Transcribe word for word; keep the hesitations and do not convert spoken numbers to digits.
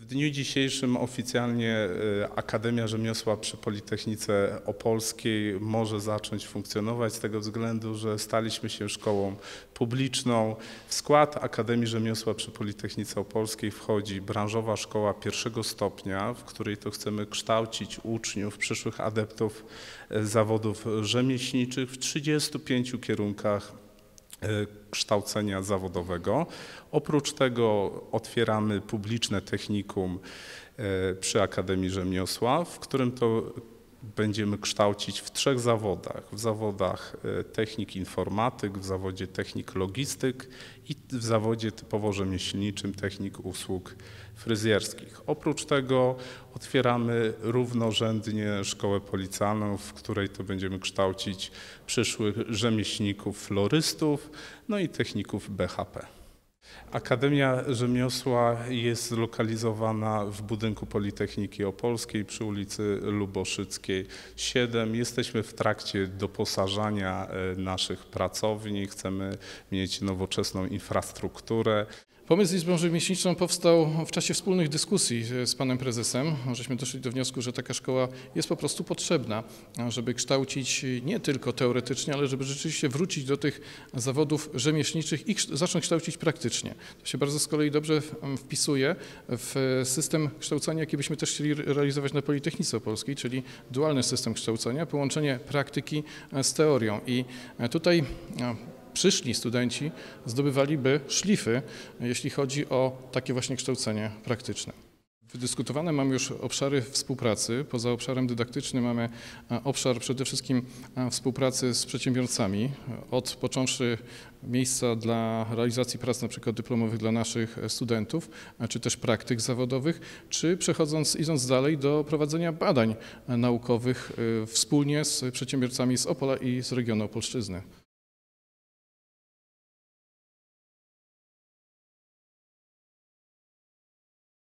dniu dzisiejszym oficjalnie Akademia Rzemiosła przy Politechnice Opolskiej może zacząć funkcjonować z tego względu, że staliśmy się szkołą publiczną. W skład Akademii Rzemiosła przy Politechnice Opolskiej wchodzi branżowa szkoła pierwszego stopnia, w której to chcemy kształcić uczniów, przyszłych adeptów zawodów rzemieślniczych w trzydziestu pięciu kierunkach kształcenia zawodowego. Oprócz tego otwieramy publiczne technikum przy Akademii Rzemiosła, w którym to będziemy kształcić w trzech zawodach. W zawodach technik informatyk, w zawodzie technik logistyk i w zawodzie typowo rzemieślniczym technik usług fryzjerskich. Oprócz tego otwieramy równorzędnie szkołę policjalną, w której to będziemy kształcić przyszłych rzemieślników florystów, no i techników B H P. Akademia Rzemiosła jest zlokalizowana w budynku Politechniki Opolskiej przy ulicy Luboszyckiej siedem. Jesteśmy w trakcie doposażania naszych pracowni, chcemy mieć nowoczesną infrastrukturę. Pomysł z Izbą Rzemieślniczą powstał w czasie wspólnych dyskusji z panem prezesem. Żeśmy doszli do wniosku, że taka szkoła jest po prostu potrzebna, żeby kształcić nie tylko teoretycznie, ale żeby rzeczywiście wrócić do tych zawodów rzemieślniczych i zacząć kształcić praktycznie. To się bardzo z kolei dobrze wpisuje w system kształcenia, jaki byśmy też chcieli realizować na Politechnice Opolskiej, czyli dualny system kształcenia, połączenie praktyki z teorią. I tutaj przyszli studenci zdobywaliby szlify, jeśli chodzi o takie właśnie kształcenie praktyczne. Wydyskutowane mamy już obszary współpracy. Poza obszarem dydaktycznym mamy obszar przede wszystkim współpracy z przedsiębiorcami, od począwszy miejsca dla realizacji prac na przykład dyplomowych dla naszych studentów, czy też praktyk zawodowych, czy przechodząc, idąc dalej do prowadzenia badań naukowych wspólnie z przedsiębiorcami z Opola i z regionu Opolszczyzny.